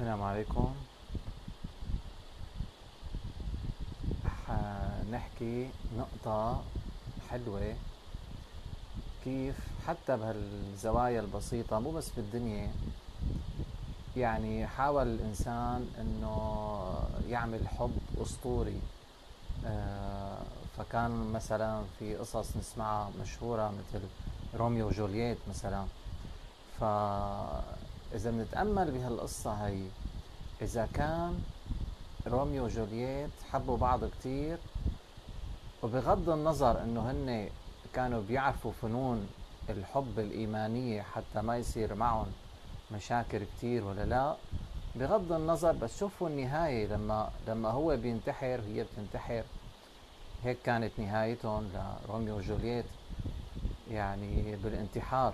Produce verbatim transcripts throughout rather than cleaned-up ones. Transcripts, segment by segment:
السلام عليكم. حنحكي نقطة حلوة، كيف حتى بهالزوايا البسيطة مو بس بالدنيا، يعني حاول الإنسان إنه يعمل حب أسطوري. آه، فكان مثلا في قصص نسمعها مشهورة مثل روميو وجولييت مثلا. فإذا بنتأمل بهالقصة هي، إذا كان روميو وجولييت حبوا بعض كتير، وبغض النظر انه هن كانوا بيعرفوا فنون الحب الإيمانية حتى ما يصير معهم مشاكل كتير ولا لا، بغض النظر بس شوفوا النهاية، لما لما هو بينتحر وهي بتنتحر، هيك كانت نهايتهم لروميو وجولييت، يعني بالانتحار.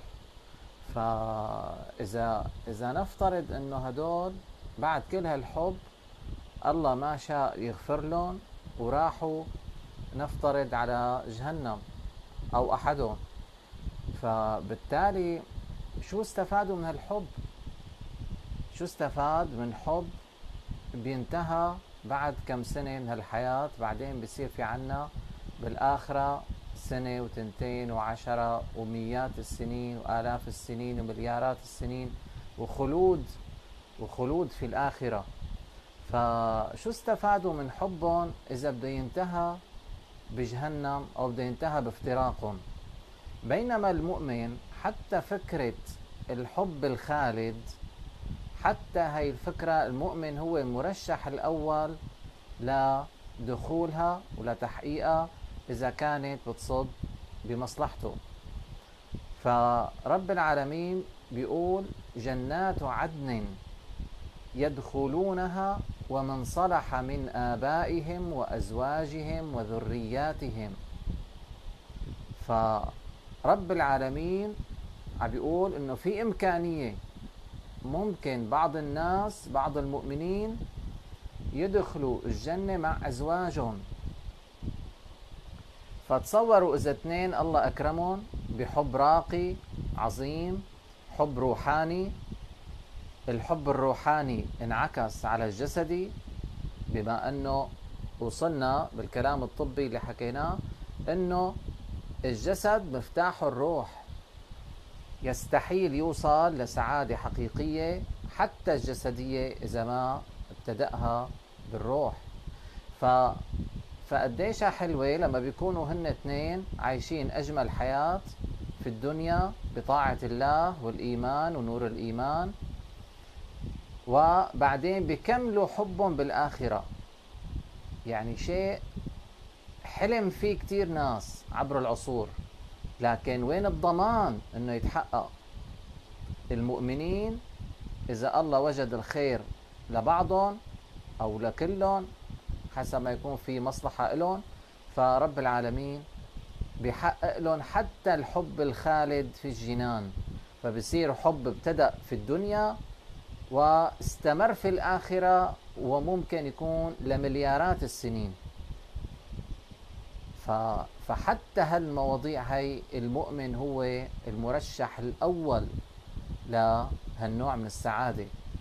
فإذا إذا نفترض إنه هدول بعد كل هالحب الله ما شاء يغفر لهم وراحوا، نفترض على جهنم أو أحدهم، فبالتالي شو استفادوا من هالحب؟ شو استفاد من حب بينتهى بعد كم سنة من هالحياة؟ بعدين بصير في عنا بالآخرة سنة وتنتين وعشرة وميات السنين وآلاف السنين ومليارات السنين وخلود، وخلود في الآخرة. فشو استفادوا من حبهم إذا بده ينتهى بجهنم أو بده ينتهى بافتراقهم؟ بينما المؤمن حتى فكرة الحب الخالد، حتى هاي الفكرة المؤمن هو المرشح الأول لدخولها ولتحقيقها إذا كانت بتصب بمصلحته. فرب العالمين بيقول جنات عدن يدخلونها ومن صلح من آبائهم وأزواجهم وذرياتهم. فرب العالمين عم بيقول إنه في إمكانية ممكن بعض الناس، بعض المؤمنين يدخلوا الجنة مع أزواجهم. فتصوروا إذا اثنين الله أكرمهم بحب راقي عظيم، حب روحاني، الحب الروحاني انعكس على الجسدي، بما أنه وصلنا بالكلام الطبي اللي حكيناه أنه الجسد مفتاح الروح، يستحيل يوصل لسعادة حقيقية حتى الجسدية إذا ما ابتدأها بالروح. ف فقديشها حلوة لما بيكونوا هن اثنين عايشين أجمل حياة في الدنيا بطاعة الله والإيمان ونور الإيمان، وبعدين بيكملوا حبهم بالآخرة. يعني شيء حلم فيه كتير ناس عبر العصور، لكن وين الضمان انه يتحقق؟ المؤمنين اذا الله وجد الخير لبعضهم او لكلهم حسب ما يكون في مصلحة لهم، فرب العالمين بيحقق لهم حتى الحب الخالد في الجنان. فبصير حب ابتدأ في الدنيا واستمر في الآخرة، وممكن يكون لمليارات السنين. فحتى هالمواضيع هي المؤمن هو المرشح الأول لهالنوع من السعادة.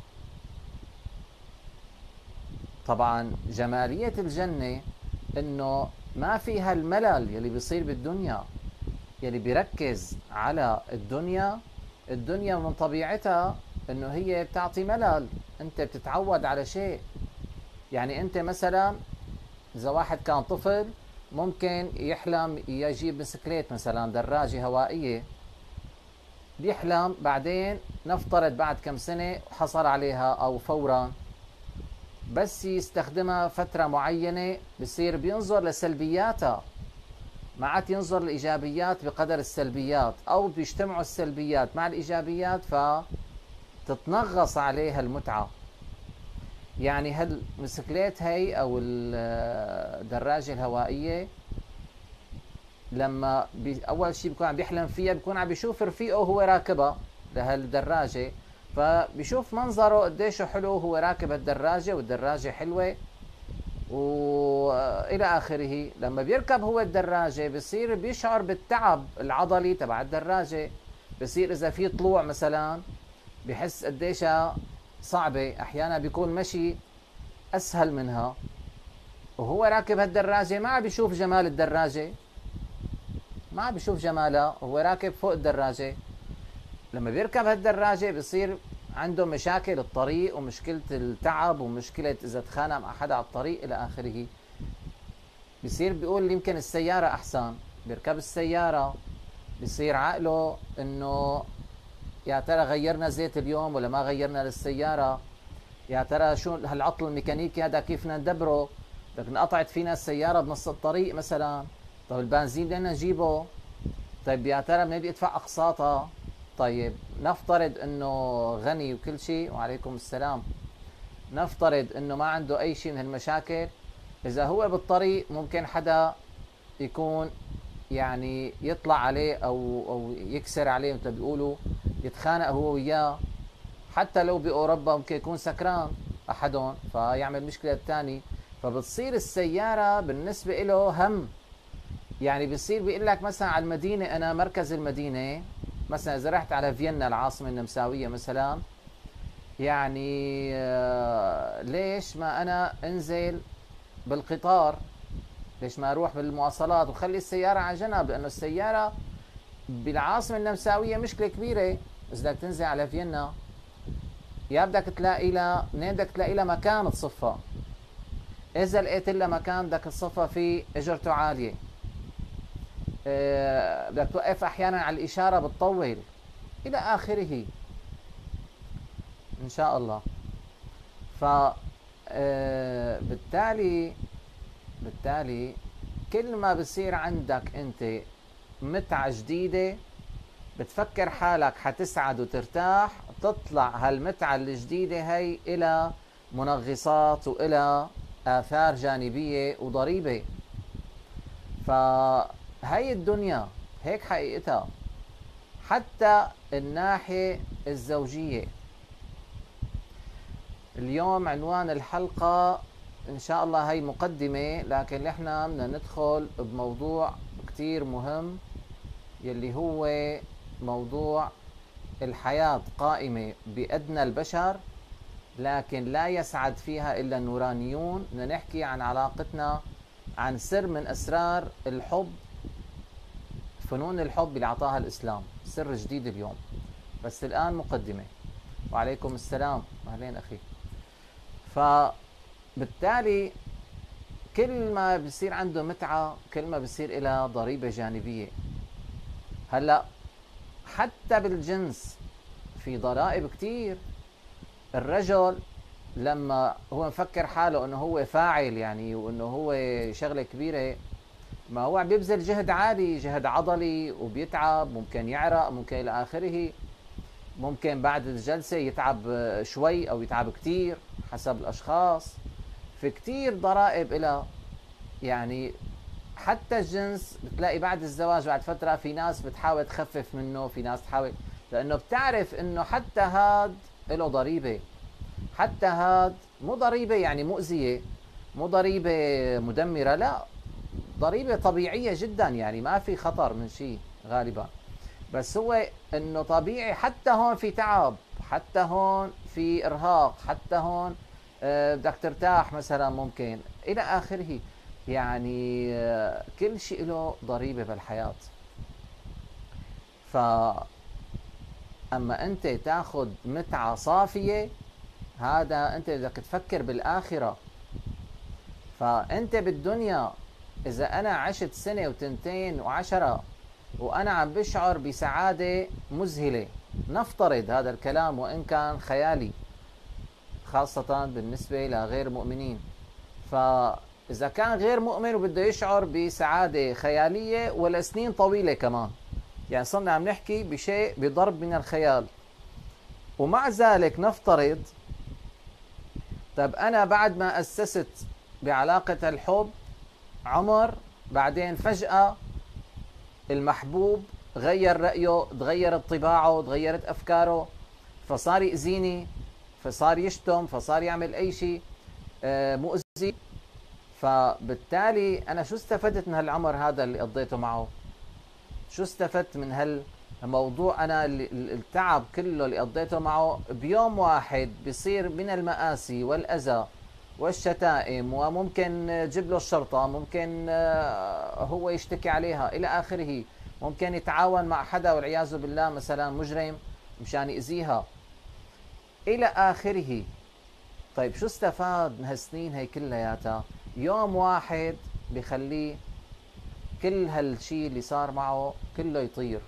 طبعا جمالية الجنة انه ما فيها الملل يلي بيصير بالدنيا، يلي بيركز على الدنيا. الدنيا من طبيعتها انه هي بتعطي ملل، انت بتتعود على شيء. يعني انت مثلا اذا واحد كان طفل ممكن يحلم يجيب بسكليت مثلا، دراجة هوائية، بيحلم بعدين نفترض بعد كم سنة حصل عليها أو فورا، بس يستخدمها فترة معينة بصير بينظر لسلبياتها، ما عاد ينظر لإيجابيات بقدر السلبيات، أو بيجتمعوا السلبيات مع الإيجابيات فتتنغص عليها المتعة. يعني هالمسكليت هي أو الدراجة الهوائية لما بي اول شيء بيكون عم بيحلم فيها، بيكون عم بيشوف رفيقه وهو راكبها لهالدراجه، فبيشوف منظره قديش حلو وهو راكب الدراجه، والدراجه حلوه والى اخره. لما بيركب هو الدراجه بصير بيشعر بالتعب العضلي تبع الدراجه، بصير اذا في طلوع مثلا بحس قديش صعبة، أحيانا بيكون مشي أسهل منها، وهو راكب هالدراجة ما عم بيشوف جمال الدراجة، ما عم بيشوف جمالها، هو راكب فوق الدراجة. لما بيركب هالدراجة بصير عنده مشاكل الطريق ومشكلة التعب ومشكلة إذا تخانق مع حدا على الطريق إلى آخره. بصير بيقول يمكن السيارة أحسن، بيركب السيارة بصير عقله إنه يا ترى غيرنا زيت اليوم ولا ما غيرنا للسيارة، يا ترى شو هالعطل الميكانيكي هذا كيف بدنا ندبره، بدك انقطعت فينا السيارة بنص الطريق مثلا، طيب البنزين بدنا نجيبه، طيب يا ترى بدي ادفع اقساطها. طيب نفترض انه غني وكل شيء، وعليكم السلام، نفترض انه ما عنده اي شيء من هالمشاكل، اذا هو بالطريق ممكن حدا يكون يعني يطلع عليه او او يكسر عليه مثل بيقولوا، يتخانق هو وياه، حتى لو باوروبا ممكن يكون سكران احدهم فيعمل مشكله الثاني، فبتصير السياره بالنسبه له هم. يعني بصير بيقول لك مثلا على المدينه، انا مركز المدينه مثلا اذا رحت على فيينا العاصمه النمساويه مثلا، يعني آه ليش ما انا انزل بالقطار، ليش ما اروح بالمواصلات وخلي السياره على جنب، لانه السياره بالعاصمه النمساويه مشكله كبيره. اذا بدك تنزل على فيينا يا بدك تلاقي لها منين، بدك تلاقي لها مكان تصفى، اذا لقيت لها مكان بدك تصفى فيه اجرته عاليه، أه بدك توقف احيانا على الاشاره بتطول الى اخره ان شاء الله. ف أه بالتالي بالتالي كل ما بصير عندك انت متعه جديده بتفكر حالك حتسعد وترتاح، تطلع هالمتعة الجديدة هي إلى منغصات وإلى آثار جانبية وضريبة. فهي الدنيا هيك حقيقتها، حتى الناحية الزوجية. اليوم عنوان الحلقة إن شاء الله هي مقدمة، لكن إحنا بدنا ندخل بموضوع كتير مهم يلي هو موضوع الحياة قائمة بأدنى البشر لكن لا يسعد فيها إلا النورانيون. بدنا نحكي عن علاقتنا، عن سر من أسرار الحب، فنون الحب اللي أعطاها الإسلام، سر جديد اليوم. بس الآن مقدمة. وعليكم السلام، أهلين أخي. فبالتالي كل ما بصير عنده متعة كل ما بصير إلى ضريبة جانبية. هلأ حتى بالجنس في ضرائب كتير. الرجل لما هو مفكر حاله انه هو فاعل يعني وانه هو شغله كبيره، ما هو عم بيبذل جهد عالي، جهد عضلي، وبيتعب، ممكن يعرق، ممكن الى اخره، ممكن بعد الجلسه يتعب شوي او يتعب كتير حسب الاشخاص. في كتير ضرائب إلى يعني حتى الجنس بتلاقي بعد الزواج بعد فترة في ناس بتحاول تخفف منه، في ناس تحاول، لأنه بتعرف إنه حتى هاد له ضريبة، حتى هاد مو ضريبة يعني مؤذية، مو ضريبة مدمرة، لا، ضريبة طبيعية جدا، يعني ما في خطر من شيء غالبا، بس هو إنه طبيعي حتى هون في تعب، حتى هون في إرهاق، حتى هون آه، بدك ترتاح مثلا ممكن إلى آخره. يعني كل شيء له ضريبة بالحياة. فأما أنت تاخذ متعة صافية، هذا أنت بدك تفكر بالآخرة. فأنت بالدنيا إذا أنا عشت سنة وتنتين وعشرة وأنا عم بشعر بسعادة مذهلة، نفترض هذا الكلام وإن كان خيالي خاصة بالنسبة لغير مؤمنين، ف إذا كان غير مؤمن وبده يشعر بسعادة خيالية ولسنين طويلة كمان، يعني صرنا عم نحكي بشيء بضرب من الخيال، ومع ذلك نفترض طب أنا بعد ما أسست بعلاقة الحب عمر، بعدين فجأة المحبوب غير رأيه، تغيرت طباعه، تغيرت أفكاره، فصار يأذيني، فصار يشتم، فصار يعمل أي شيء مؤذي، فبالتالي أنا شو استفدت من هالعمر هذا اللي قضيته معه؟ شو استفدت من موضوع أنا التعب كله اللي قضيته معه بيوم واحد بيصير من المآسي والأذى والشتائم، وممكن جيب له الشرطة، ممكن هو يشتكي عليها إلى آخره، ممكن يتعاون مع حدا والعياذ بالله مثلا مجرم مشان يأذيها إلى آخره. طيب شو استفاد من هالسنين هي كلياتها؟ يوم واحد بخليه كل هالشي اللي صار معه كله يطير،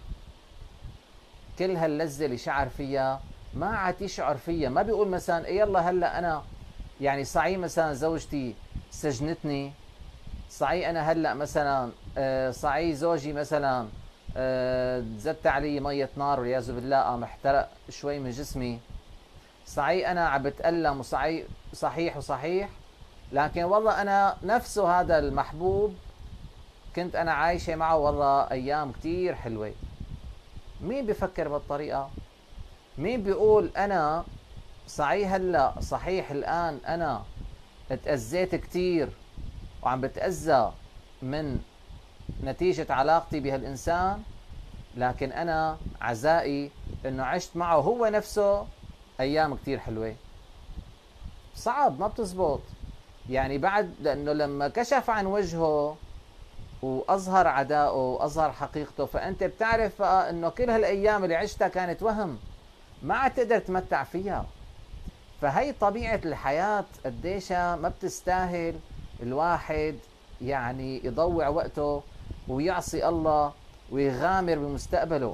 كل هاللذة اللي شعر فيها ما عاد يشعر فيها. ما بيقول مثلا إيه يلا هلا أنا يعني صحيح مثلا زوجتي سجنتني، صحيح أنا هلا مثلا صحيح زوجي مثلا زدت علي مية نار والعياذ بالله قام احترق شوي من جسمي، صحيح أنا عم بتألم وصحيح صحيح وصحيح، لكن والله أنا نفسه هذا المحبوب كنت أنا عايشة معه والله أيام كتير حلوة. مين بفكر بالطريقة؟ مين بيقول أنا صحيح هلا صحيح الآن أنا اتأذيت كتير وعم بتأذى من نتيجة علاقتي بهالإنسان، لكن أنا عزائي إنه عشت معه هو نفسه أيام كتير حلوة. صعب، ما بتزبط. يعني بعد لأنه لما كشف عن وجهه وأظهر عداءه وأظهر حقيقته، فأنت بتعرف بقى إنه كل هالأيام اللي عشتها كانت وهم، ما عاد تقدر تمتع فيها. فهي طبيعة الحياة قديشها ما بتستاهل الواحد يعني يضوع وقته ويعصي الله ويغامر بمستقبله.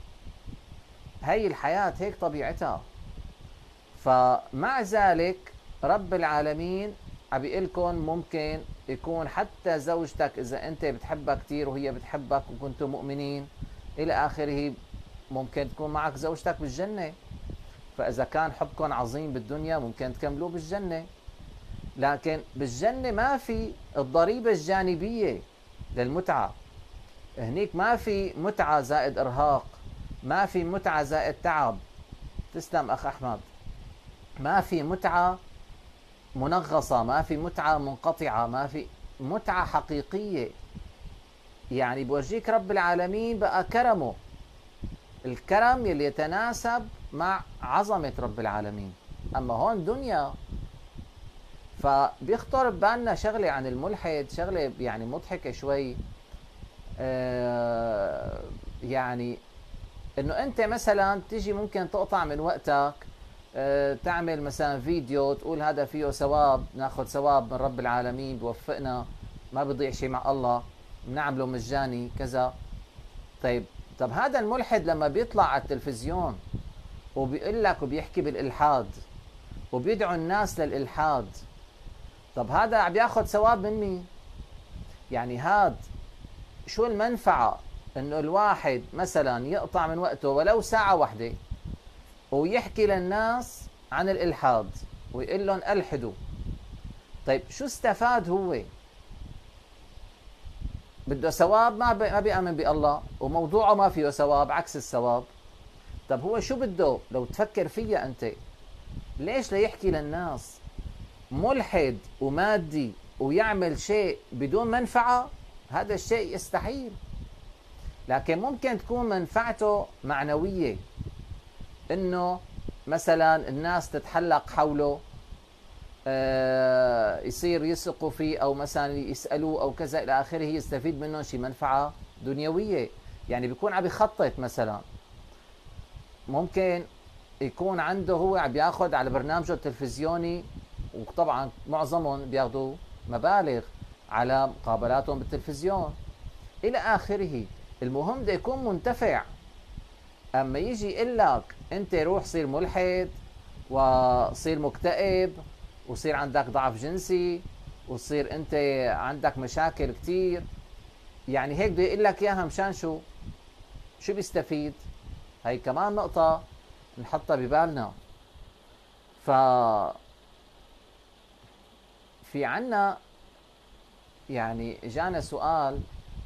هي الحياة هيك طبيعتها. فمع ذلك رب العالمين عم بيقلكن ممكن يكون حتى زوجتك إذا أنت بتحبها كتير وهي بتحبك وكنتم مؤمنين إلى آخره، ممكن تكون معك زوجتك بالجنة. فإذا كان حبكم عظيم بالدنيا ممكن تكملوه بالجنة، لكن بالجنة ما في الضريبة الجانبية للمتعة. هنيك ما في متعة زائد إرهاق، ما في متعة زائد تعب. تسلم أخ أحمد. ما في متعة منغصة، ما في متعة منقطعة، ما في متعة حقيقية. يعني بورجيك رب العالمين بقى كرمه، الكرم يلي يتناسب مع عظمة رب العالمين. أما هون دنيا. فبيخطر ببالنا شغلة عن الملحد، شغلة يعني مضحكة شوي. آه يعني انه انت مثلا تيجي ممكن تقطع من وقتك، آه تعمل مثلا فيديو تقول هذا فيه ثواب، ناخذ ثواب من رب العالمين بوفقنا، ما بيضيع شيء مع الله، بنعمله مجاني كذا. طيب طب هذا الملحد لما بيطلع على التلفزيون وبيقول لك وبيحكي بالإلحاد وبيدعو الناس للإلحاد، طب هذا عم بياخذ ثواب من مين؟ يعني هاد شو المنفعة انه الواحد مثلا يقطع من وقته ولو ساعة واحدة ويحكي للناس عن الإلحاد ويقول لهم ألحدوا؟ طيب شو استفاد هو؟ بده ثواب، ما ما بيأمن بالله وموضوعه ما فيه ثواب، عكس الثواب. طب هو شو بده لو تفكر فيها انت؟ ليش ليحكي للناس ملحد ومادي ويعمل شيء بدون منفعة؟ هذا الشيء يستحيل. لكن ممكن تكون منفعته معنوية، انه مثلا الناس تتحلق حوله، آه يصير يثقوا فيه او مثلا يسألوه او كذا الى اخره، يستفيد منهم شي منفعة دنيوية. يعني بيكون عم يخطط مثلا، ممكن يكون عنده هو عم بياخذ على برنامجه التلفزيوني، وطبعا معظمهم بياخذوا مبالغ على مقابلاتهم بالتلفزيون الى اخره. المهم ده يكون منتفع. اما يجي يقول لك انت روح صير ملحد وصير مكتئب وصير عندك ضعف جنسي وصير انت عندك مشاكل كتير، يعني هيك بده يقول لك اياها مشان شو؟ شو بيستفيد؟ هي كمان نقطة نحطها ببالنا. ف في عنا يعني جانا سؤال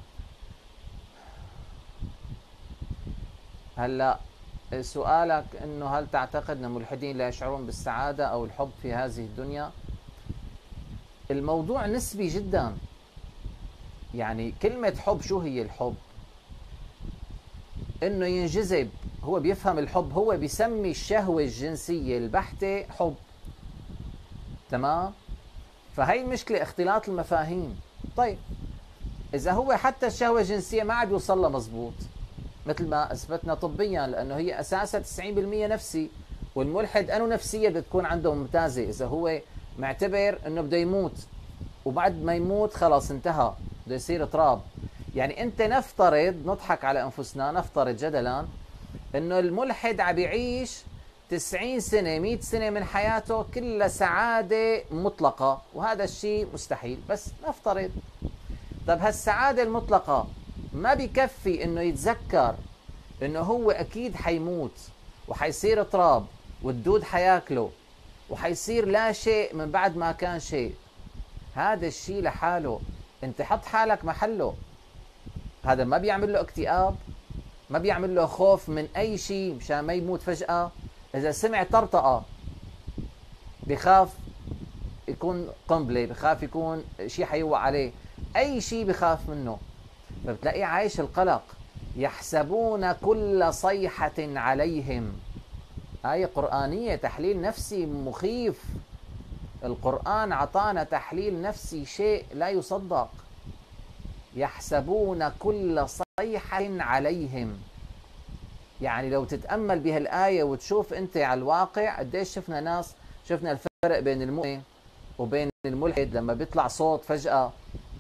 هلا، سؤالك انه هل تعتقد ان الملحدين لا يشعرون بالسعادة او الحب في هذه الدنيا؟ الموضوع نسبي جدا. يعني كلمة حب، شو هي الحب؟ انه ينجذب، هو بيفهم الحب، هو بيسمي الشهوة الجنسية البحتة حب. تمام؟ فهي المشكلة، اختلاط المفاهيم. طيب إذا هو حتى الشهوة الجنسية ما عاد يوصل لها مزبوط مثل ما أثبتنا طبيا، لأنه هي أساسا تسعين بالمئة نفسي، والملحد أنه نفسية بدها تكون عنده ممتازة إذا هو معتبر أنه بده يموت وبعد ما يموت خلاص انتهى بده يصير تراب. يعني أنت نفترض، نضحك على أنفسنا، نفترض جدلا أنه الملحد عم يعيش تسعين سنة مئة سنة من حياته كلها سعادة مطلقة، وهذا الشيء مستحيل، بس نفترض. طب هالسعادة المطلقة ما بكفي انه يتذكر انه هو اكيد حيموت وحيصير تراب والدود حياكله وحيصير لا شيء من بعد ما كان شيء. هذا الشيء لحاله انت حط حالك محله، هذا ما بيعمل له اكتئاب؟ ما بيعمل له خوف من اي شيء مشان ما يموت فجأة؟ اذا سمع طرطقة بخاف يكون قنبلة، بخاف يكون شيء حيوقع عليه، اي شيء بخاف منه. فبتلاقيه عايش القلق. يحسبون كل صيحة عليهم. آية قرآنية، تحليل نفسي مخيف. القرآن عطانا تحليل نفسي شيء لا يصدق. يحسبون كل صيحة عليهم. يعني لو تتأمل بهالآية وتشوف أنت على الواقع قديش شفنا ناس، شفنا الفرق بين المؤمن وبين الملحد لما بيطلع صوت فجأة.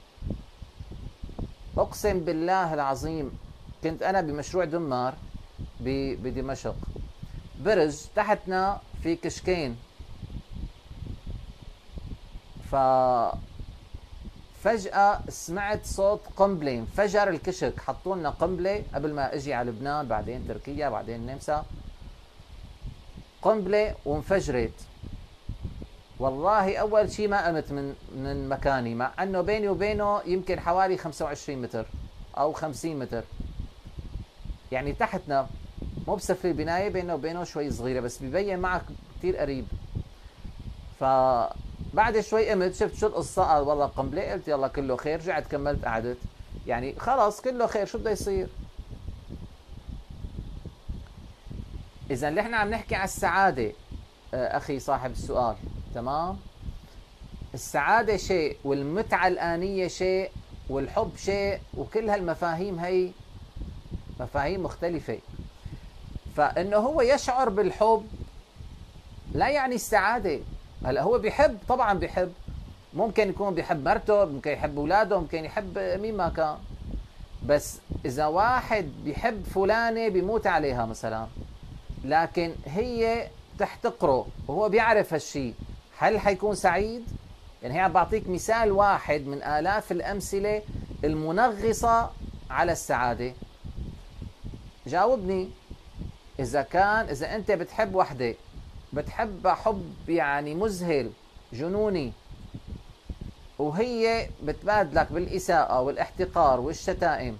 أقسم بالله العظيم كنت أنا بمشروع دمار بدمشق، برج تحتنا في كشكين، ففجأة سمعت صوت قنبلة، انفجر الكشك، حطوا لنا قنبلة قبل ما اجي على لبنان، بعدين تركيا، بعدين النمسا، قنبلة وانفجرت. والله أول شيء ما قمت من من مكاني، مع أنه بيني وبينه يمكن حوالي خمسة وعشرين متر أو خمسين متر، يعني تحتنا، مو بسفل البناية، بينه وبينه شوي صغيرة بس ببين معك كثير قريب. فبعد شوي قمت شفت شو القصة، قال والله قنبلة، قلت يلا كله خير، رجعت كملت قعدت، يعني خلاص كله خير، شو بده يصير؟ إذا اللي احنا عم نحكي على السعادة أخي صاحب السؤال، تمام؟ السعادة شيء، والمتعة الآنية شيء، والحب شيء، وكل هالمفاهيم هي مفاهيم مختلفة. فإنه هو يشعر بالحب لا يعني السعادة. هلا هو بيحب، طبعا بيحب، ممكن يكون بيحب مرته، ممكن يحب أولاده، ممكن يحب مين ما كان، بس إذا واحد بيحب فلانة بيموت عليها مثلا، لكن هي تحتقره وهو بيعرف هالشي، هل حيكون سعيد؟ يعني هي عم بعطيك مثال واحد من آلاف الأمثلة المنغصة على السعادة. جاوبني، إذا كان إذا أنت بتحب وحدة، بتحبها حب يعني مذهل جنوني، وهي بتبادلك بالإساءة والاحتقار والشتائم،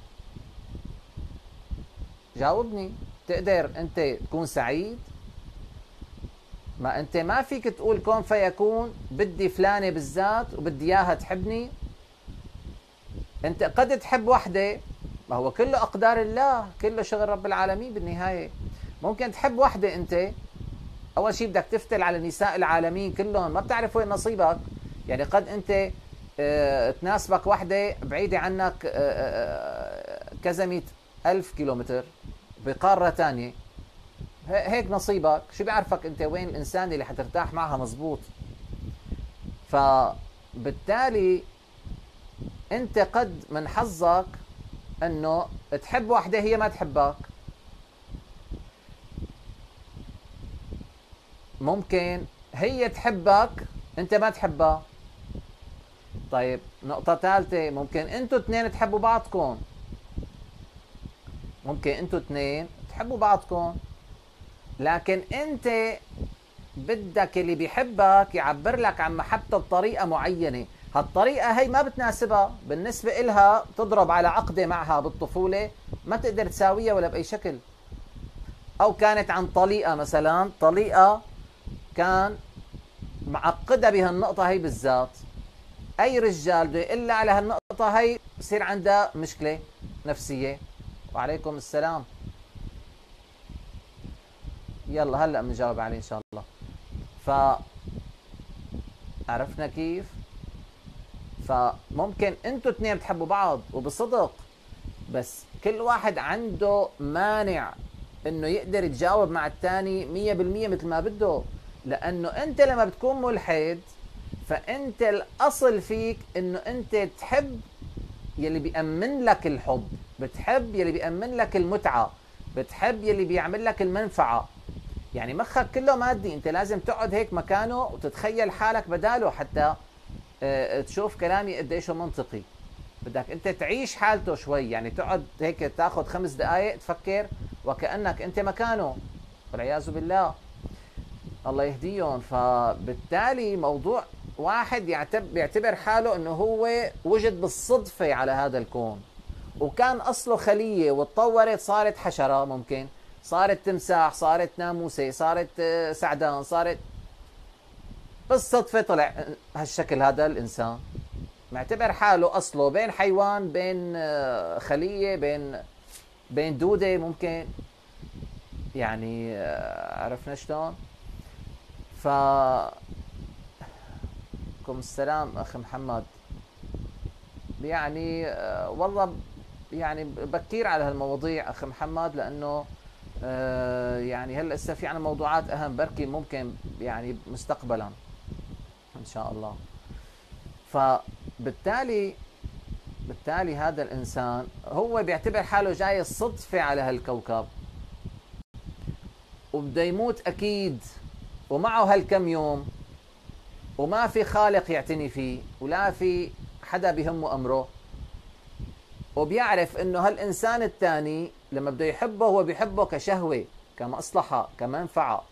جاوبني، تقدر أنت تكون سعيد؟ ما أنت ما فيك تقول كون فيكون بدي فلانة بالذات وبدي إياها تحبني. أنت قد تحب وحدة، ما هو كله أقدار الله، كله شغل رب العالمين بالنهاية. ممكن تحب وحدة أنت، أول شيء بدك تفتل على نساء العالمين كلهم، ما بتعرف وين نصيبك. يعني قد أنت اه تناسبك وحدة بعيدة عنك اه اه كذا مئة ألف كيلومتر بقارة تانية، هيك نصيبك، شو بيعرفك أنت وين الإنسان اللي حترتاح معها مزبوط. فبالتالي أنت قد من حظك أنه تحب وحدة هي ما تحبك، ممكن هي تحبك أنت ما تحبها. طيب نقطة ثالثة، ممكن أنتوا اثنين تحبوا بعضكم، ممكن أنتوا اثنين تحبوا بعضكم، لكن أنت بدك اللي بيحبك يعبر لك عن محبته بطريقة معينة، هالطريقة هي ما بتناسبها، بالنسبة إلها تضرب على عقدة معها بالطفولة ما تقدر تساويها ولا بأي شكل. أو كانت عن طليقة مثلا، طليقة كان معقدة بهالنقطة هي بالذات، أي رجال بده يقل على هالنقطة هي بصير عندها مشكلة نفسية. وعليكم السلام. يلا هلا بنجاوب عليه ان شاء الله. ف عرفنا كيف؟ فممكن انتوا اثنين بتحبوا بعض وبصدق، بس كل واحد عنده مانع انه يقدر يتجاوب مع الثاني مية بالمية مثل ما بده، لانه انت لما بتكون ملحد فانت الاصل فيك انه انت تحب يلي بيأمن لك الحب، بتحب يلي بيأمن لك المتعة، بتحب يلي بيعمل لك المنفعة. يعني مخك كله مادي، انت لازم تقعد هيك مكانه وتتخيل حالك بداله حتى اه تشوف كلامي قديش منطقي. بدك انت تعيش حالته شوي، يعني تقعد هيك تاخذ خمس دقائق تفكر وكأنك انت مكانه، والعياذ بالله، الله يهديهم. فبالتالي موضوع واحد يعتبر حاله انه هو وجد بالصدفة على هذا الكون، وكان اصله خلية وتطورت صارت حشرة، ممكن صارت تمساح، صارت ناموسة، صارت سعدان، صارت بالصدفة طلع هالشكل. هذا الانسان معتبر حاله اصله بين حيوان، بين خلية، بين بين دودة ممكن، يعني عرفنا شلون؟ ف عليكم السلام اخي محمد. يعني والله يعني بكير على هالمواضيع اخي محمد، لانه يعني هلا لسه في عنا موضوعات اهم بركي ممكن يعني مستقبلا ان شاء الله. فبالتالي بالتالي هذا الانسان هو بيعتبر حاله جاي الصدفة على هالكوكب، وبده يموت اكيد، ومعه هالكم يوم، وما في خالق يعتني فيه، ولا في حدا بيهمه امره، وبيعرف انه هالانسان الثاني لما بده يحبه هو بيحبه كشهوة، كمصلحة، كمنفعة.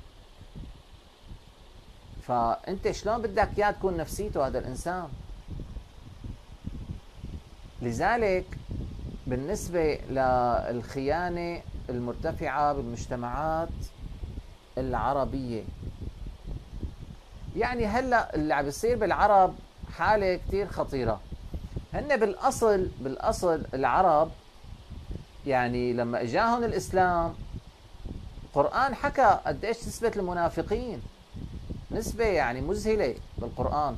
فانت شلون بدك اياه تكون نفسيته هذا الانسان؟ لذلك بالنسبة للخيانة المرتفعة بالمجتمعات العربية، يعني هلا اللي عم بيصير بالعرب حالة كتير خطيرة. هن بالاصل بالاصل العرب يعني لما اجاهم الاسلام، القرآن حكى قديش نسبة المنافقين، نسبة يعني مذهلة بالقرآن.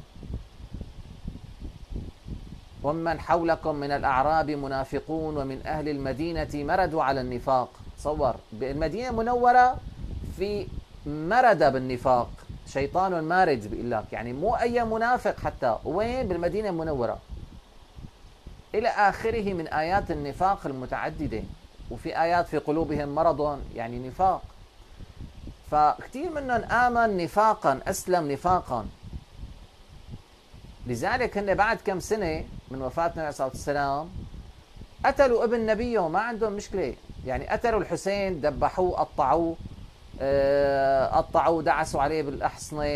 ومن حولكم من الأعراب منافقون ومن أهل المدينة مردوا على النفاق. تصور بالمدينة المنورة في مرد بالنفاق، شيطان مارد بيقول لك، يعني مو أي منافق حتى، وين؟ بالمدينة المنورة، إلى آخره من آيات النفاق المتعددة. وفي آيات في قلوبهم مرض، يعني نفاق. فكتير منهم آمن نفاقا، أسلم نفاقا. لذلك هن بعد كم سنة من وفاة النبي عليه الصلاة والسلام قتلوا ابن نبيه، ما عندهم مشكلة. يعني قتلوا الحسين، ذبحوه، قطعوه، قطعوه، دعسوا عليه بالأحصنة،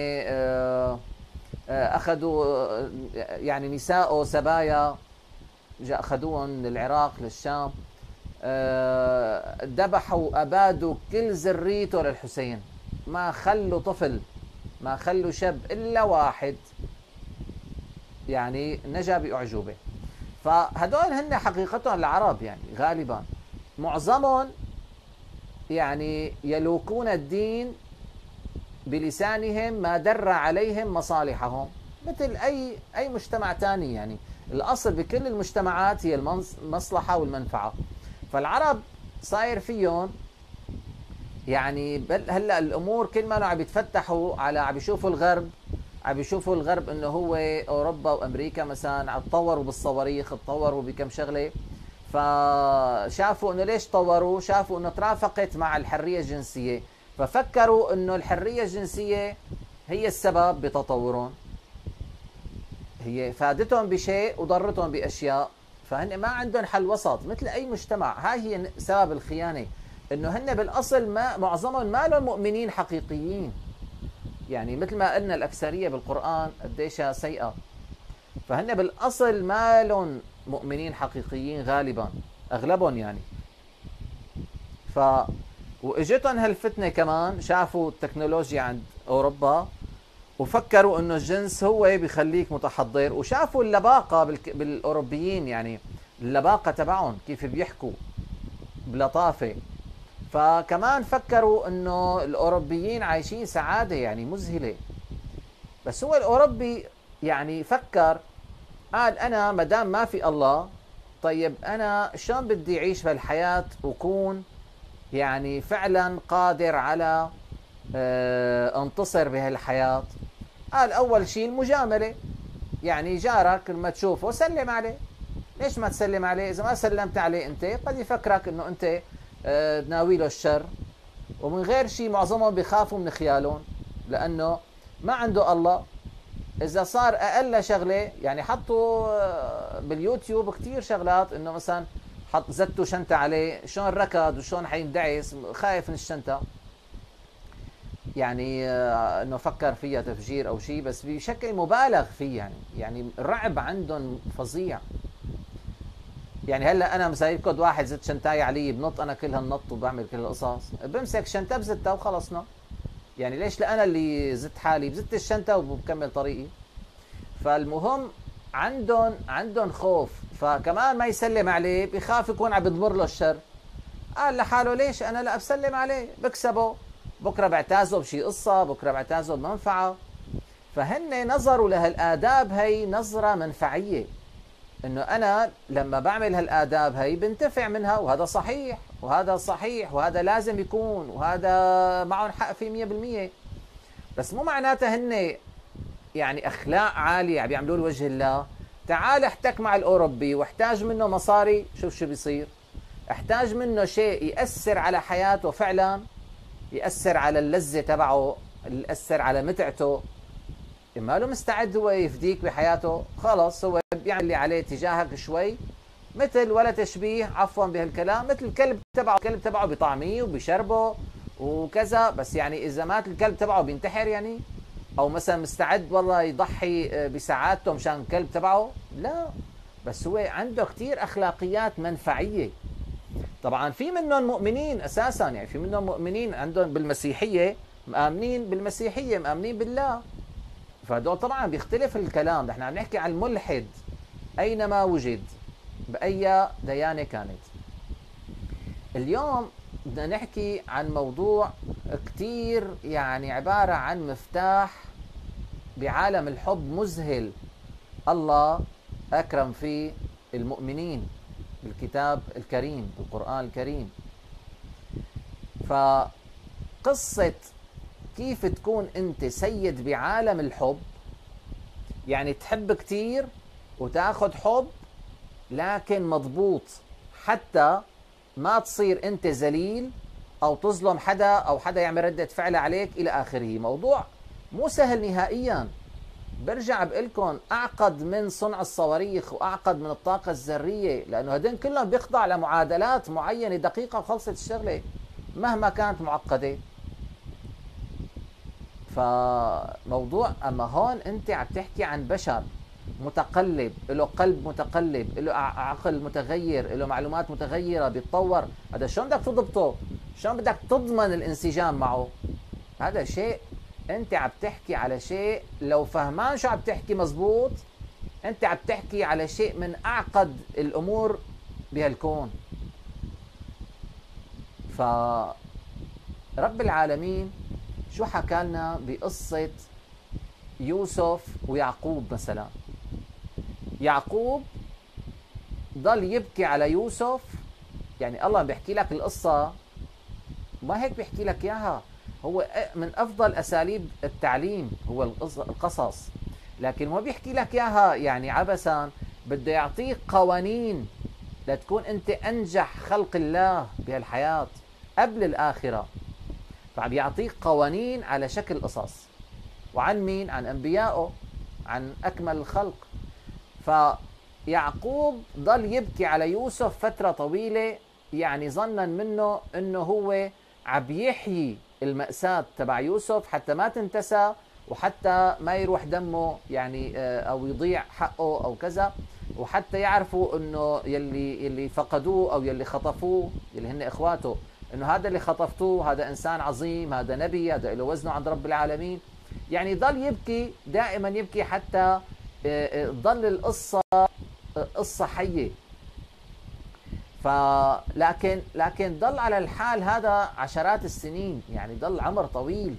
أخذوا يعني نساءه سبايا، أخذوهم من العراق للشام، ذبحوا، أبادوا كل ذريته للحسين، ما خلوا طفل، ما خلوا شاب إلا واحد يعني نجا بأعجوبة. فهدول هن حقيقتهم العرب، يعني غالبا معظمهم يعني يلوكون الدين بلسانهم ما در عليهم مصالحهم، مثل أي أي مجتمع ثاني. يعني الأصل بكل المجتمعات هي المصلحة والمنفعة. فالعرب صاير فيهم يعني هلا الأمور كل ما عم يتفتحوا على، عم يشوفوا الغرب، عم يشوفوا الغرب انه هو اوروبا وامريكا مثلا عم تطوروا بالصواريخ، تطوروا بكم شغله، فشافوا انه ليش طوروا؟ شافوا انه ترافقت مع الحريه الجنسيه، ففكروا انه الحريه الجنسيه هي السبب بتطورهم، هي فادتهم بشيء وضرتهم باشياء. فهن ما عندهم حل وسط مثل اي مجتمع. هاي هي سبب الخيانه، انه هن بالاصل ما معظمهم ما لهم مؤمنين حقيقيين. يعني مثل ما قلنا الأكثرية بالقرآن قديش سيئة، فهن بالأصل ما لهم مؤمنين حقيقيين غالبا، أغلبهم يعني. ف واجتهم هالفتنة كمان، شافوا التكنولوجيا عند أوروبا وفكروا إنه الجنس هو بيخليك متحضر، وشافوا اللباقة بالك... بالأوروبيين، يعني اللباقة تبعهم كيف بيحكوا بلطافة. فكمان فكروا انه الاوروبيين عايشين سعاده يعني مذهله. بس هو الاوروبي يعني فكر، قال انا ما دام ما في الله، طيب انا شلون بدي اعيش بهالحياه وكون يعني فعلا قادر على آه، انتصر بهالحياه؟ قال اول شيء المجامله، يعني جارك لما تشوفه سلم عليه. ليش ما تسلم عليه؟ اذا ما سلمت عليه انت قد يفكرك انه انت آه، ناوي له الشر. ومن غير شيء معظمهم بيخافوا من خيالهم، لانه ما عنده الله. اذا صار اقل شغله، يعني حطوا آه، باليوتيوب كثير شغلات انه مثلا حط زتوا شنطه عليه شلون ركض وشلون حيندعس خايف من الشنطه، يعني آه، انه فكر فيها تفجير او شيء، بس بشكل مبالغ فيه. يعني يعني الرعب عندهم فظيع. يعني هلا انا مثلا يركض واحد زت شنطاي علي بنط انا كل هالنط وبعمل كل القصص، بمسك شنطه بزتها وخلصنا. يعني ليش لا انا اللي زت حالي؟ بزت الشنطه وبكمل طريقي. فالمهم عندهم عندهم خوف، فكمان ما يسلم عليه بخاف يكون عم بضمر له الشر. قال لحاله ليش انا لا بسلم عليه؟ بكسبه، بكره بعتازه بشي قصه، بكره بعتازه بمنفعه. فهن نظروا لهالاداب هي نظره منفعيه، انه انا لما بعمل هالاداب هي بنتفع منها، وهذا صحيح وهذا صحيح وهذا لازم يكون، وهذا معهم حق فيه مية بالمية. بس مو معناتها هن يعني اخلاق عاليه عم بيعملوا لوجه الله. تعال احتك مع الاوروبي واحتاج منه مصاري، شوف شو بيصير. احتاج منه شيء ياثر على حياته فعلا، ياثر على اللذه تبعه، ياثر على متعته، ما له مستعد هو يفديك بحياته. خلص هو بيعمل اللي عليه تجاهك شوي، مثل ولا تشبيه عفوا بهالكلام، مثل الكلب تبعه. الكلب تبعه بيطعميه وبيشربه وكذا، بس يعني اذا مات الكلب تبعه بينتحر يعني؟ او مثلا مستعد والله يضحي بسعادته مشان الكلب تبعه؟ لا. بس هو عنده كثير اخلاقيات منفعيه. طبعا في منهم مؤمنين اساسا، يعني في منهم مؤمنين عندهم بالمسيحيه، مآمنين بالمسيحيه، مآمنين بالله. فهدول طبعا بيختلف الكلام. نحن عم نحكي عن الملحد اينما وجد باي ديانه كانت. اليوم بدنا نحكي عن موضوع كتير يعني عباره عن مفتاح بعالم الحب مذهل. الله اكرم فيه المؤمنين بالكتاب الكريم بالقرآن الكريم. فقصة كيف تكون انت سيد بعالم الحب، يعني تحب كتير وتاخذ حب لكن مضبوط، حتى ما تصير انت ذليل او تظلم حدا او حدا يعمل ردة فعل عليك الى اخره. موضوع مو سهل نهائيا. برجع بقلكم اعقد من صنع الصواريخ واعقد من الطاقة الذرية، لانه هدين كلهم بيخضع لمعادلات معينة دقيقة وخلصت الشغلة مهما كانت معقدة. فموضوع اما هون انت عم تحكي عن بشر متقلب، له قلب متقلب، له عقل متغير، له معلومات متغيرة بيتطور. هذا شلون بدك تضبطه؟ شلون بدك تضمن الانسجام معه؟ هذا شيء انت عم تحكي على شيء لو فهمان شو عم تحكي مزبوط، انت عم تحكي على شيء من اعقد الامور بهالكون. فرب العالمين شو حكى لنا بقصة يوسف ويعقوب مثلا؟ يعقوب ضل يبكي على يوسف. يعني الله بيحكي لك القصة ما هيك بيحكي لك اياها، هو من افضل اساليب التعليم هو القصص، لكن ما بيحكي لك اياها يعني عبثا. بده يعطيك قوانين لتكون انت انجح خلق الله بهالحياة قبل الاخرة. فعم يعطيك قوانين على شكل قصص. وعن مين؟ عن انبيائه، عن اكمل الخلق. فيعقوب ضل يبكي على يوسف فترة طويلة، يعني ظنا منه انه هو عم يحيي المأساة تبع يوسف حتى ما تنتسى وحتى ما يروح دمه يعني او يضيع حقه او كذا، وحتى يعرفوا انه يلي يلي فقدوه او يلي خطفوه يلي هن اخواته انه هذا اللي خطفتوه هذا انسان عظيم، هذا نبي، هذا له وزنه عند رب العالمين. يعني ضل يبكي دائما يبكي حتى ضل القصة قصة حية. فلكن لكن ضل على الحال هذا عشرات السنين، يعني ضل عمر طويل.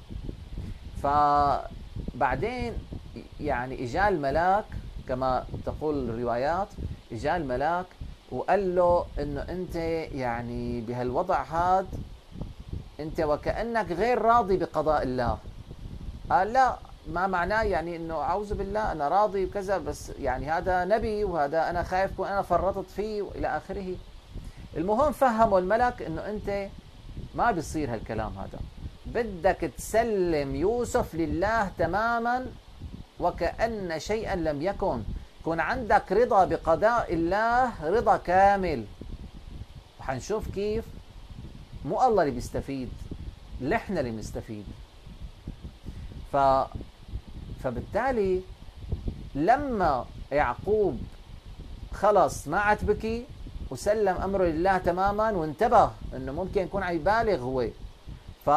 فبعدين يعني اجا الملاك كما تقول الروايات، اجا الملاك وقال له انه انت يعني بهالوضع هذا انت وكأنك غير راضي بقضاء الله. قال لا، ما معناه يعني انه اعوذ بالله انا راضي بكذا، بس يعني هذا نبي وهذا انا خايف كون انا فرطت فيه والى اخره. المهم فهموا الملك انه انت ما بيصير هالكلام هذا، بدك تسلم يوسف لله تماما وكأن شيئا لم يكن، يكون عندك رضا بقضاء الله رضا كامل. وحنشوف كيف مو الله اللي بيستفيد، نحن اللي بنستفيد. ف فبالتالي لما يعقوب خلص ما عاد بكي وسلم امره لله تماما وانتبه انه ممكن يكون عم يبالغ هو، ف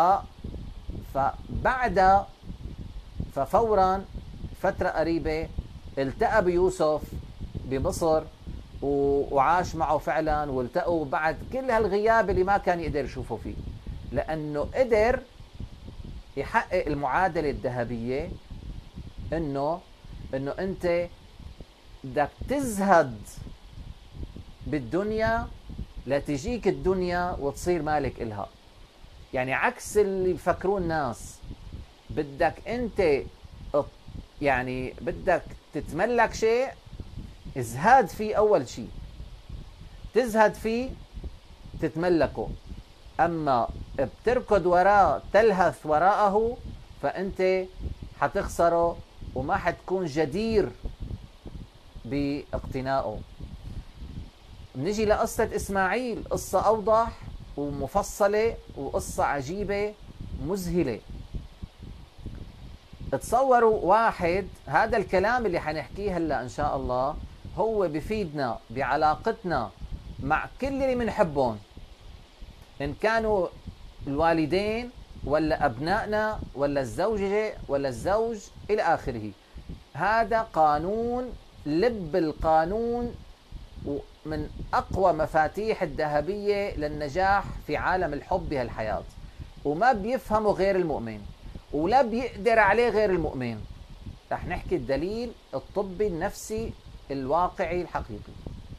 فبعد ففورا فتره قريبه التقى بيوسف بمصر وعاش معه فعلا، والتقوا بعد كل هالغياب اللي ما كان يقدر يشوفه فيه، لانه قدر يحقق المعادله الذهبيه انه انه انت بدك تزهد بالدنيا لتجيك الدنيا وتصير مالك إلها. يعني عكس اللي بفكروه الناس، بدك انت يعني بدك تتملك شيء، ازهاد فيه اول شيء، تزهد فيه تتملكه. اما بتركض وراه تلهث وراءه فانت حتخسره وما حتكون جدير باقتنائه. بنجي لقصة إسماعيل، قصة أوضح ومفصلة وقصة عجيبة مذهلة. تصوروا واحد، هذا الكلام اللي حنحكيه هلا إن شاء الله هو بفيدنا بعلاقتنا مع كل اللي منحبهم، إن كانوا الوالدين ولا أبنائنا ولا الزوجة ولا الزوج إلى آخره. هذا قانون، لب القانون، ومن أقوى مفاتيح الذهبية للنجاح في عالم الحب بهالحياة، وما بيفهمه غير المؤمن ولا بيقدر عليه غير المؤمن. رح نحكي الدليل الطبي النفسي الواقعي الحقيقي.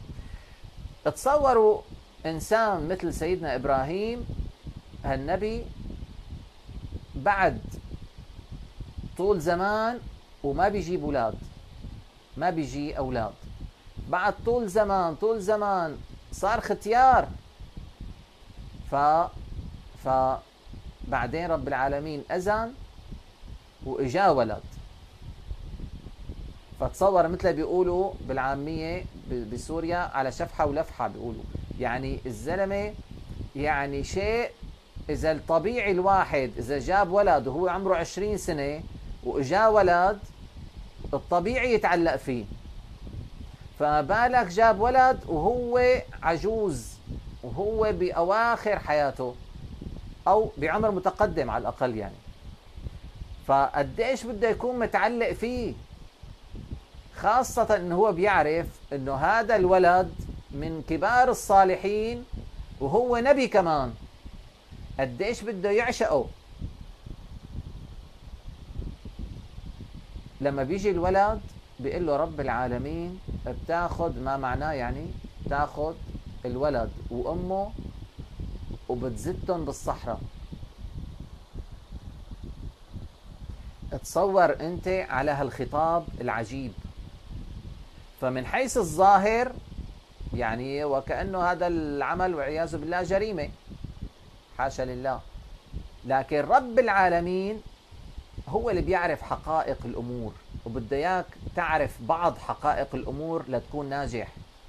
تصوروا إنسان مثل سيدنا إبراهيم هالنبي بعد طول زمان وما بيجيب أولاد، ما بيجي أولاد، بعد طول زمان طول زمان صار ختيار. ف فبعدين رب العالمين أذن وإجا ولد. فتصور مثل بيقولوا بالعامية بسوريا على شفحة ولفحة، بيقولوا يعني الزلمة يعني شيء. إذا الطبيعي الواحد إذا جاب ولد وهو عمره عشرين سنة وإجا ولد الطبيعي يتعلق فيه، فما بالك جاب ولد وهو عجوز وهو بأواخر حياته أو بعمر متقدم على الأقل يعني. فقديش بده يكون متعلق فيه، خاصة إنه هو بيعرف إنه هذا الولد من كبار الصالحين وهو نبي كمان، قديش بده يعشقه. لما بيجي الولد بيقول له رب العالمين بتاخذ، ما معناه يعني بتاخذ الولد وامه وبتزتهم بالصحراء. تصور انت على هالخطاب العجيب. فمن حيث الظاهر يعني وكأنه هذا العمل والعياذ بالله جريمة، حاشا لله، لكن رب العالمين هو اللي بيعرف حقائق الأمور، وبده اياك تعرف بعض حقائق الأمور لتكون ناجح.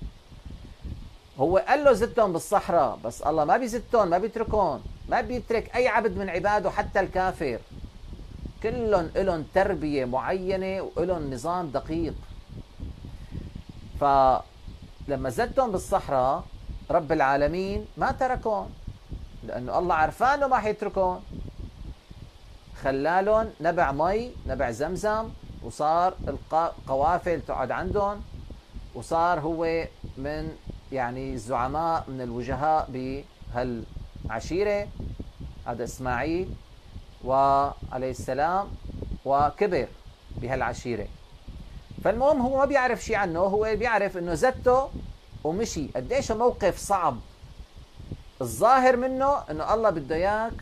هو قال له زتهم بالصحراء، بس الله ما بيزتهم، ما بيتركهم، ما بيترك أي عبد من عباده حتى الكافر، كلهم لهم تربية معينة ولهم نظام دقيق. فلما زتهم بالصحراء رب العالمين ما تركهم، لأنه الله عرفانه ما حيتركهم، خلالهم نبع مي، نبع زمزم، وصار القوافل تقعد عندهم، وصار هو من يعني الزعماء من الوجهاء بهالعشيرة، هذا إسماعيل وعليه السلام، وكبر بهالعشيرة. فالمهم هو ما بيعرف شيء عنه، هو بيعرف انه زته ومشي. قديش موقف صعب. الظاهر منه انه الله بده اياك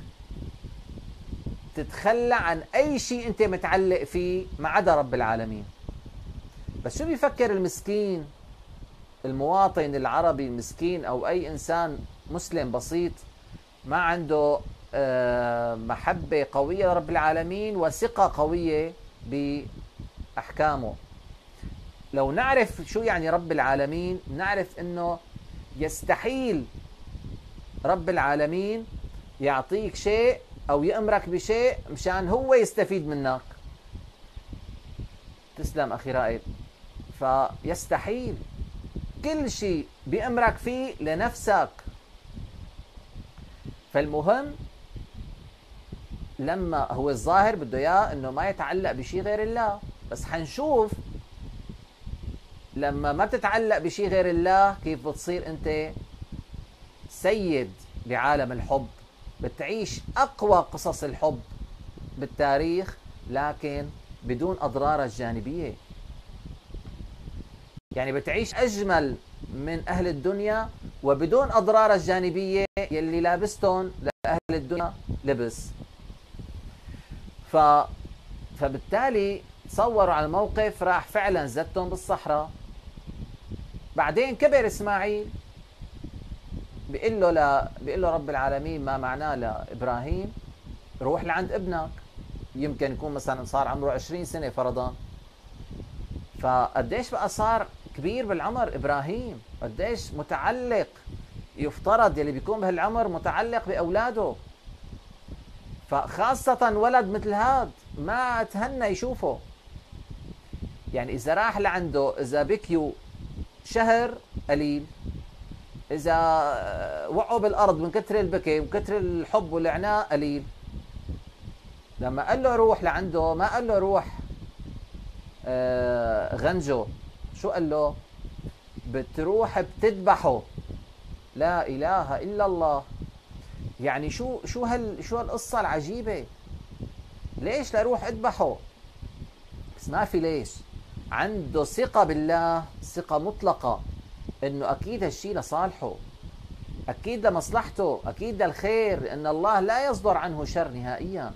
تتخلى عن اي شيء انت متعلق فيه ما عدا رب العالمين. بس شو بيفكر المسكين، المواطن العربي المسكين او اي انسان مسلم بسيط ما عنده محبة قوية لرب العالمين وثقة قوية بأحكامه؟ لو نعرف شو يعني رب العالمين نعرف انه يستحيل رب العالمين يعطيك شيء او يأمرك بشيء مشان هو يستفيد منك. تسلم اخي رائد. فيستحيل، كل شيء بيأمرك فيه لنفسك. فالمهم لما هو الظاهر بده اياه انه ما يتعلق بشيء غير الله، بس حنشوف لما ما بتتعلق بشيء غير الله كيف بتصير انت سيد بعالم الحب، بتعيش اقوى قصص الحب بالتاريخ لكن بدون اضرارها الجانبية. يعني بتعيش اجمل من اهل الدنيا وبدون اضرارها الجانبية يلي لابستهم لاهل الدنيا لبس. ف... فبالتالي تصوروا على الموقف، راح فعلا زتهم بالصحراء. بعدين كبر اسماعيل، بيقول له ل... بيقول له رب العالمين ما معناه لابراهيم روح لعند ابنك، يمكن يكون مثلا صار عمره عشرين سنة فرضا. فقديش بقى صار كبير بالعمر ابراهيم، قديش متعلق، يفترض يلي بيكون بهالعمر متعلق باولاده. فخاصة ولد مثل هاد ما تهنى يشوفه. يعني إذا راح لعنده، إذا بكيوا شهر قليل، إذا وقعوا بالأرض من كتر البكي وكتر الحب والعناء قليل. لما قال له روح لعنده ما قال له روح آه غنجه، شو قال له؟ بتروح بتذبحه. لا إله إلا الله. يعني شو شو هال شو هالقصة العجيبة؟ ليش لاروح اذبحه؟ بس ما في ليش. عنده ثقة بالله، ثقة مطلقة انه اكيد هالشيء لصالحه، اكيد لمصلحته، اكيد للخير، لان الله لا يصدر عنه شر نهائيا.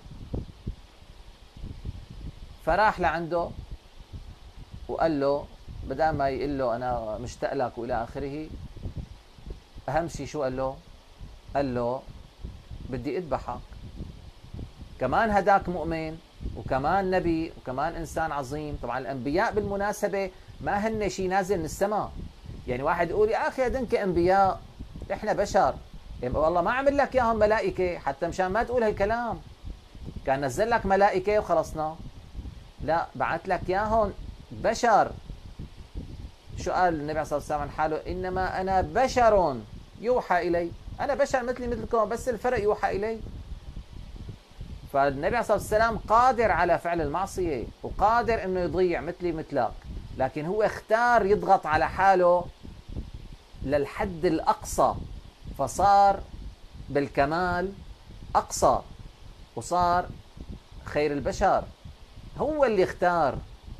فراح لعنده وقال له، بدل ما يقول له انا مشتاق لك والى اخره، اهم شيء شو قال له؟ قال له بدي اذبحك. كمان هداك مؤمن وكمان نبي وكمان انسان عظيم. طبعا الانبياء بالمناسبه ما هن شيء نازل من السماء. يعني واحد يقول يا اخي هدنك انبياء، احنا بشر. يعني والله ما عمل لك اياهم ملائكه حتى مشان ما تقول هالكلام. كان نزل لك ملائكه وخلصنا؟ لا، بعث لك اياهم بشر. شو قال النبي صلى الله عليه وسلم عن حاله؟ انما انا بشر يوحى الي. انا بشر مثلي مثلكم، بس الفرق يوحى الي. فالنبي صلى الله عليه وسلم قادر على فعل المعصية وقادر انه يضيع مثلي مثلك، لكن هو اختار يضغط على حاله للحد الأقصى، فصار بالكمال أقصى وصار خير البشر. هو اللي اختار.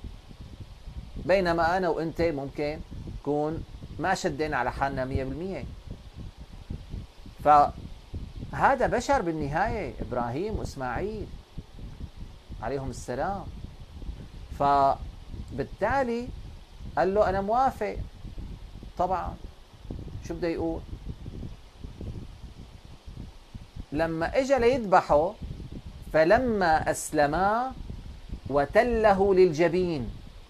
بينما أنا وأنت ممكن نكون ما شدينا على حالنا مية بالمية. فهذا بشر بالنهاية، إبراهيم وإسماعيل عليهم السلام. فبالتالي قال له أنا موافق. طبعا شو بده يقول؟ لما اجى ليذبحه فلما أسلما وتله للجبين.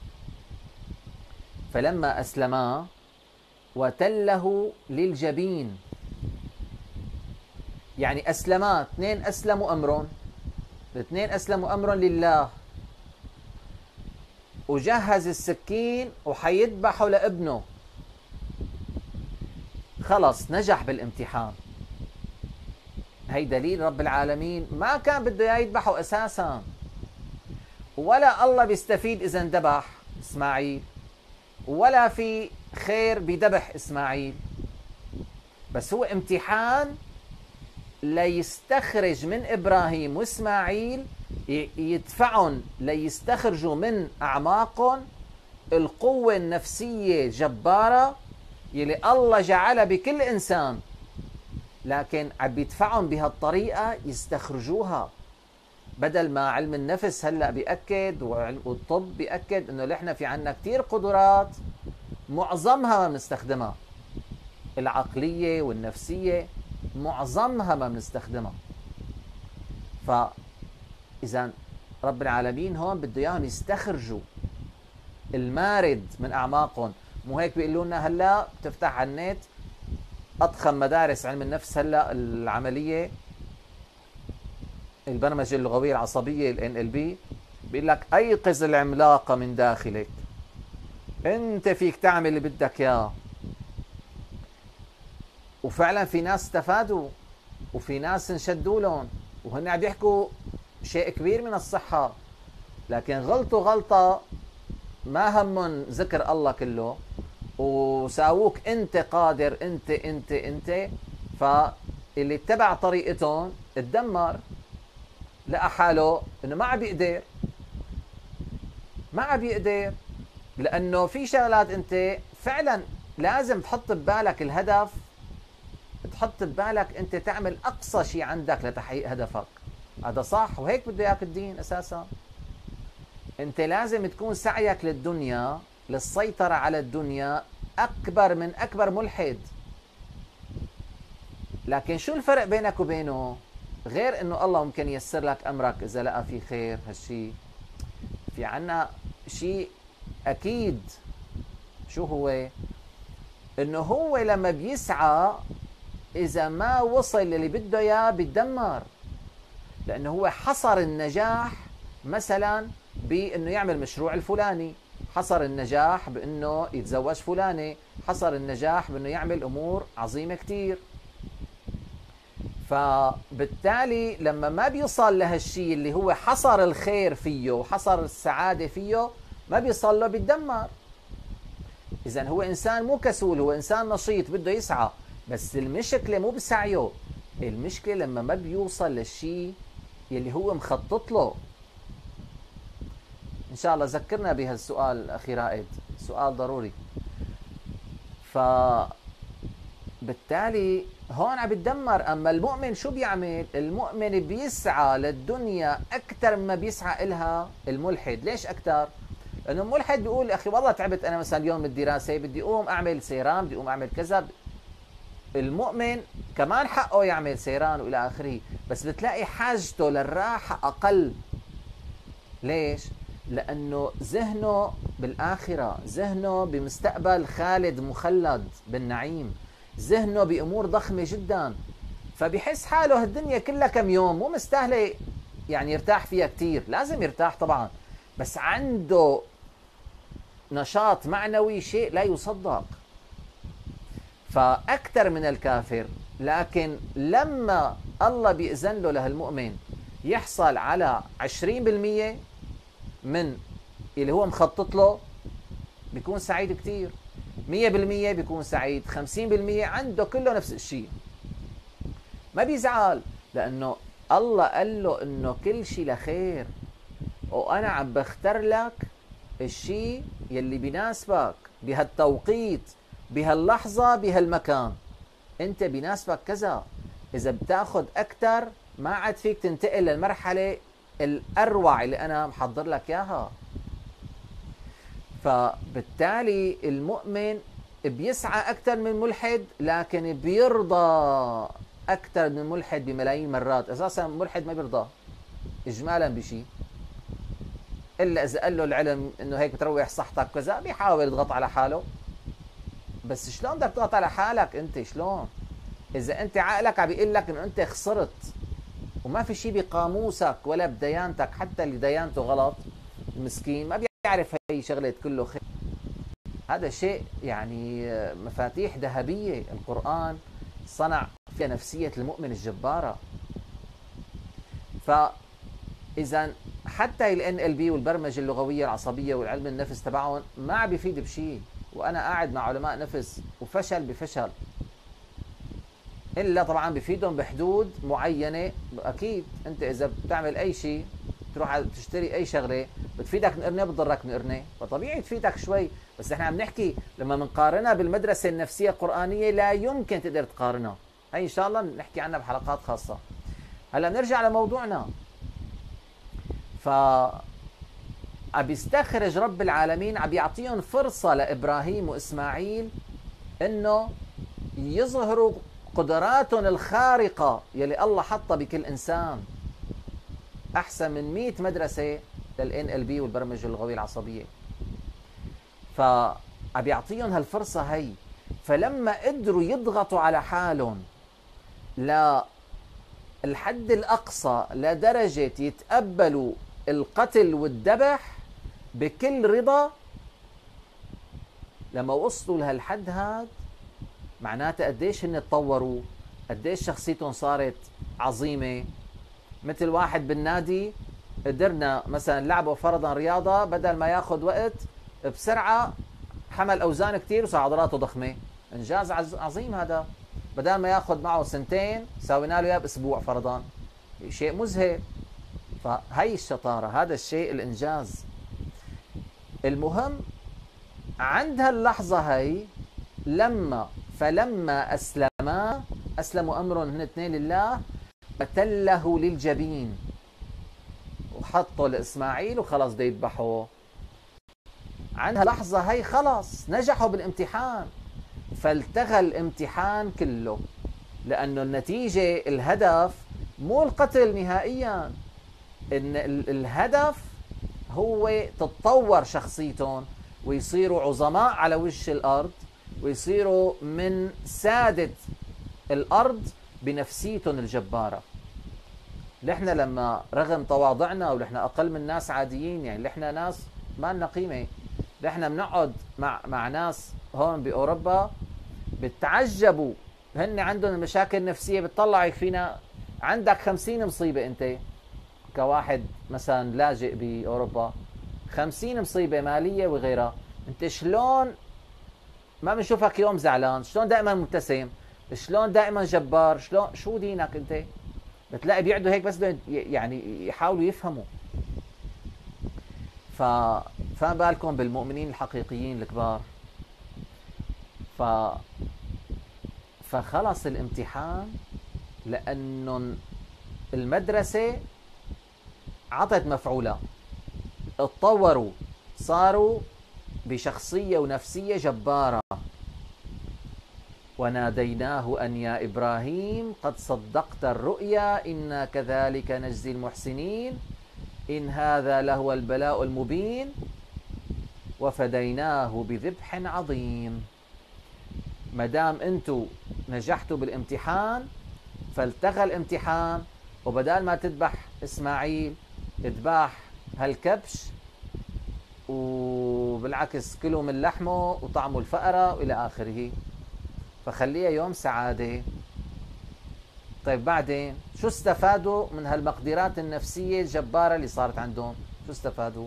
فلما أسلما وتله للجبين، يعني أسلما، اثنين أسلموا أمرهم، الاثنين أسلموا أمرهم لله، وجهز السكين وحيذبحه لابنه. خلص نجح بالامتحان. هي دليل رب العالمين ما كان بده اياه يذبحه اساسا، ولا الله بيستفيد اذا انذبح اسماعيل، ولا في خير بذبح اسماعيل. بس هو امتحان ليستخرج من إبراهيم وإسماعيل، يدفعهم ليستخرجوا من أعماقهم القوة النفسية الجبارة يلي الله جعلها بكل إنسان، لكن عم بيدفعهم بهالطريقة يستخرجوها. بدل ما علم النفس هلأ بيأكد والطب بيأكد إنه نحن في عنا كتير قدرات معظمها ما بنستخدمها، العقلية والنفسية معظمها ما بنستخدمها. فإذا رب العالمين هون بده إياهم يستخرجوا المارد من أعماقهم. مو هيك بيقولوا لنا هلا بتفتح على النت أضخم مدارس علم النفس هلا العملية البرمجة اللغوية العصبية ال إن إل بي، بيقول لك أيقظ العملاقة من داخلك، أنت فيك تعمل اللي بدك إياه. وفعلا في ناس استفادوا وفي ناس انشدوا لهم وهن عم يحكوا شيء كبير من الصحة، لكن غلطوا غلطة ما همهم ذكر الله كله وساووك انت قادر انت انت انت فاللي اتبع طريقتهم اتدمر، لقى حاله انه ما عم بيقدر ما عم بيقدر لانه في شغلات انت فعلا لازم تحط ببالك الهدف، تحط ببالك انت تعمل اقصى شيء عندك لتحقيق هدفك. هذا صح وهيك بده اياك الدين اساسا. انت لازم تكون سعيك للدنيا للسيطرة على الدنيا اكبر من اكبر ملحد. لكن شو الفرق بينك وبينه؟ غير انه الله ممكن ييسر لك امرك اذا لقى في خير هالشيء. في عنا شيء اكيد، شو هو؟ انه هو لما بيسعى اذا ما وصل اللي بده اياه بيتدمر، لانه هو حصر النجاح مثلا بانه يعمل مشروع الفلاني، حصر النجاح بانه يتزوج فلانه، حصر النجاح بانه يعمل امور عظيمه كثير. فبالتالي لما ما بيوصل لهالشيء اللي هو حصر الخير فيه وحصر السعاده فيه ما بيوصل له بيتدمر. اذا هو انسان مو كسول، هو انسان نشيط بده يسعى، بس المشكله مو بسعيه، المشكله لما ما بيوصل للشيء يلي هو مخطط له. ان شاء الله ذكرنا بهالسؤال اخي رائد، سؤال ضروري. ف بالتالي هون عم بتدمر. اما المؤمن شو بيعمل؟ المؤمن بيسعى للدنيا اكثر مما بيسعى إلها الملحد. ليش اكثر؟ لانه الملحد بيقول اخي والله تعبت انا مثلا اليوم من الدراسه بدي اقوم اعمل سيران، بدي اقوم اعمل كذا. المؤمن كمان حقه يعمل سيران والى اخره، بس بتلاقي حاجته للراحه اقل. ليش؟ لانه ذهنه بالاخره، ذهنه بمستقبل خالد مخلد بالنعيم، ذهنه بامور ضخمه جدا، فبحس حاله هالدنيا كلها كم يوم مو مستاهله يعني يرتاح فيها كثير. لازم يرتاح طبعا، بس عنده نشاط معنوي شيء لا يصدق، فأكثر من الكافر. لكن لما الله بيأذن له لهالمؤمن يحصل على عشرين بالمئة من اللي هو مخطط له بيكون سعيد كثير، مئة بالمئة بيكون سعيد، خمسين بالمئة عنده كله نفس الشيء، ما بيزعل لأنه الله قال له إنه كل شيء لخير، وأنا عم بختار لك الشيء يلي بيناسبك بهالتوقيت بهاللحظة بهالمكان. انت بيناسبك كذا، اذا بتاخذ اكثر ما عاد فيك تنتقل للمرحلة الاروع اللي انا محضر لك اياها. فبالتالي المؤمن بيسعى اكثر من الملحد، لكن بيرضى اكثر من الملحد بملايين مرات. اساسا الملحد ما بيرضى اجمالا بشيء، الا اذا قال له العلم انه هيك بتروح صحتك كذا بيحاول يضغط على حاله. بس شلون بدك تضغط على حالك انت؟ شلون اذا انت عقلك عم بيقول لك انه انت خسرت وما في شيء بقاموسك ولا بديانتك، حتى اللي ديانته غلط المسكين ما بيعرف هي شغله كله خير. هذا شيء يعني مفاتيح ذهبيه القرآن صنع فيها نفسيه المؤمن الجباره. فاذا حتى ال إن إل بي والبرمجه اللغويه العصبيه والعلم النفس تبعهم ما عم بيفيد بشيء، وانا قاعد مع علماء نفس وفشل بفشل. الا طبعا بفيدهم بحدود معينه. اكيد انت اذا بتعمل اي شيء، تروح تشتري اي شغله بتفيدك من قرنه بتضرك من قرنه، فطبيعي تفيدك شوي. بس احنا عم نحكي لما بنقارنها بالمدرسه النفسيه القرانيه لا يمكن تقدر تقارنها. هي ان شاء الله نحكي عنها بحلقات خاصه. هلا نرجع لموضوعنا. ف عم بيستخرج رب العالمين، عم بيعطيهم فرصه لابراهيم واسماعيل انه يظهروا قدراتهم الخارقه يلي الله حطها بكل انسان. احسن من مئة مدرسه للان ال بي والبرمجه اللغويه العصبيه. فعم بيعطيهم هالفرصه هي. فلما قدروا يضغطوا على حالهم للحد الاقصى لدرجه يتقبلوا القتل والذبح بكل رضا، لما وصلوا لهالحد هاد معناتها قديش هن تطوروا، قديش شخصيتهم صارت عظيمه. مثل واحد بالنادي قدرنا مثلا لعبه فرضا رياضه، بدل ما ياخذ وقت بسرعه حمل اوزان كثير وصار عضلاته ضخمه. انجاز عظيم هذا. بدل ما ياخذ معه سنتين سوينا له اياه باسبوع فرضا. شيء مذهل. فهي الشطاره، هذا الشيء الانجاز. المهم عند هاللحظه هي لما فلما اسلما، اسلموا امرهم هن اثنين لله، فتله للجبين، وحطوا لاسماعيل وخلص بده يذبحوه. عند هاللحظه هي خلص نجحوا بالامتحان، فالتغى الامتحان كله، لانه النتيجه الهدف مو القتل نهائيا. ان الهدف هو تتطور شخصيتهم ويصيروا عظماء على وجه الارض، ويصيروا من سادة الارض بنفسيتهم الجباره. نحن لما رغم تواضعنا ونحن اقل من ناس عاديين، يعني نحن ناس ما لنا قيمه، نحن بنقعد مع مع ناس هون باوروبا بتعجبوا، هن عندهم المشاكل النفسيه، بتطلعك فينا عندك خمسين مصيبه انت كواحد مثلا لاجئ باوروبا، خمسين مصيبه ماليه وغيرها. انت شلون ما بنشوفك يوم زعلان؟ شلون دائما مبتسم؟ شلون دائما جبار؟ شلون شو دينك انت؟ بتلاقي بيقعدوا هيك بس يعني يحاولوا يفهموا. ف فما بالكم بالمؤمنين الحقيقيين الكبار. ف فخلص الامتحان، لأنه المدرسة عطت مفعولها، اتطوروا، صاروا بشخصية ونفسية جبارة. وناديناه أن يا إبراهيم قد صدقت الرؤيا إنا كذلك نجزي المحسنين إن هذا لهو البلاء المبين وفديناه بذبح عظيم. مدام انتو نجحتوا بالامتحان فالتغى الامتحان، وبدال ما تذبح اسماعيل اذبح هالكبش، وبالعكس كلوا من لحمه وطعموا الفأرة والى اخره. فخليها يوم سعادة. طيب بعدين شو استفادوا من هالمقدرات النفسية الجبارة اللي صارت عندهم؟ شو استفادوا؟